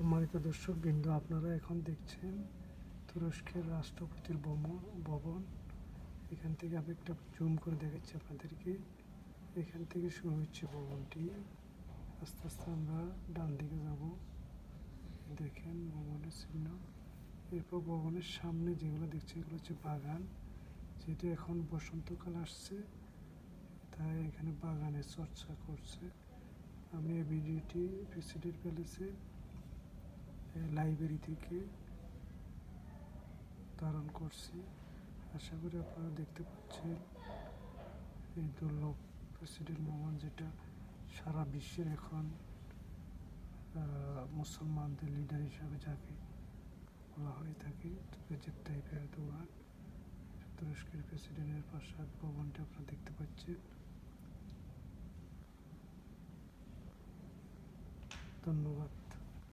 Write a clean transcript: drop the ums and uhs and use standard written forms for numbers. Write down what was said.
সম্মানিত দর্শকবৃন্দ, আপনারা এখন দেখছেন তুরস্কের রাষ্ট্রপতির ভবন। এখান থেকে আমি একটা জুম করে দেখাচ্ছি আপনাদেরকে। এখান থেকে শুরু হচ্ছে ভবনটি। আস্তে আস্তে আমরা ডান দিকে যাব। দেখেন ভবনের চিহ্ন। এরপর ভবনের সামনে যেগুলো দেখছি এগুলো হচ্ছে বাগান। যেহেতু এখন বসন্তকাল আসছে, তাই এখানে বাগানের চর্চা করছে। আমি এই ভিডিওটি প্রেসিডেন্ট প্যালেসের লাইব্রেরি থেকে ধারণ করছি। আশা করি আপনারা দেখতে পাচ্ছেন এই দুর্লভ প্রেসিডেন্ট ভবন, যেটা সারা বিশ্বের এখন মুসলমানদের লিডার হিসাবে যাকে বলা হয়ে থাকে, রেজেপ তাইয়িপ এরদোয়ান। তুরস্কের প্রেসিডেন্টের প্রাসাদ ভবনটা আপনারা দেখতে পাচ্ছেন। ধন্যবাদ।